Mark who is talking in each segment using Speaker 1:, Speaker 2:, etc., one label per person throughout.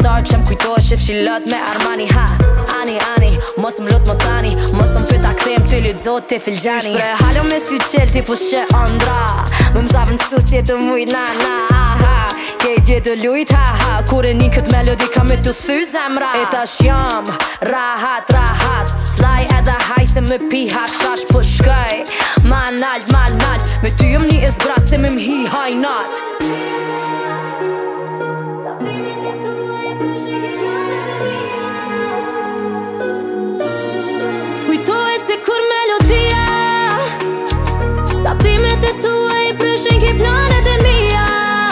Speaker 1: sa që m'kujtohesh që fshilët me Armani ha. Ani, mos m'lut më tani, mos m'pyta kthejm ty lyt ti filgjani. Shpre halo me sy qelti po she andra, me m'zavën susje të mujt na ha. Kej dje të lujt ha, kur e një kët melodi ka me të thy zemra. E tash jam rahat, slaj edhe haj se me pi hashash po shkaj. Ma nalt, me ty jëm një izbras se me m'hi hajnat. Kujtohet se kur melodia tapimet e tua I pryshin ki planet e mia.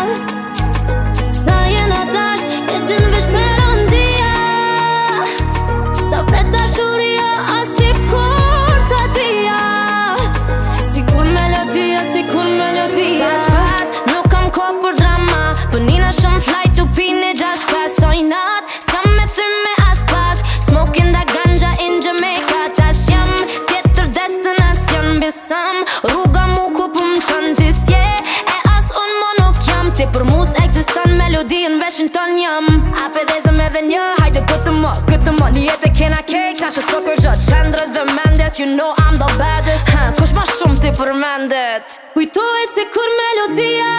Speaker 1: Sa jena dash e din vesh perandia. Sa vret dashuria as si kur ta dia. Si kur melodia Dash fat, nuk kam ko për drama. Për nina shumë flajt u pini gjash kash sojnat. Sa me thyme as pak, smoking da ganja in Jamaica. Tash jam tjetër destinacion besam. Rruga mu ku pu m'qën tisje. E as unë mo nuk jam. Ti për mus eksiston melodi në veshin ton jam. Ape dhezëm edhe një, hajde këtë më një jetë e kena kejk, tash e so kërgjët qendrët dhe mendes. You know I'm the baddest. Kush ma shumë ti përmendet. Kujtohet se kur melodia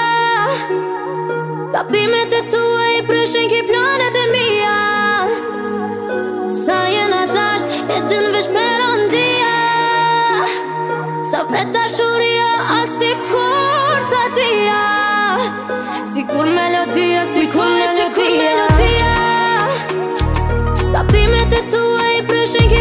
Speaker 1: tapimet e tua I pryshin ki planet e mia. Sa jena dash e din vesh perandia. Sa vret dashuria as si kur ta dia. Si kur melodia tapimet e tua I pryshin ki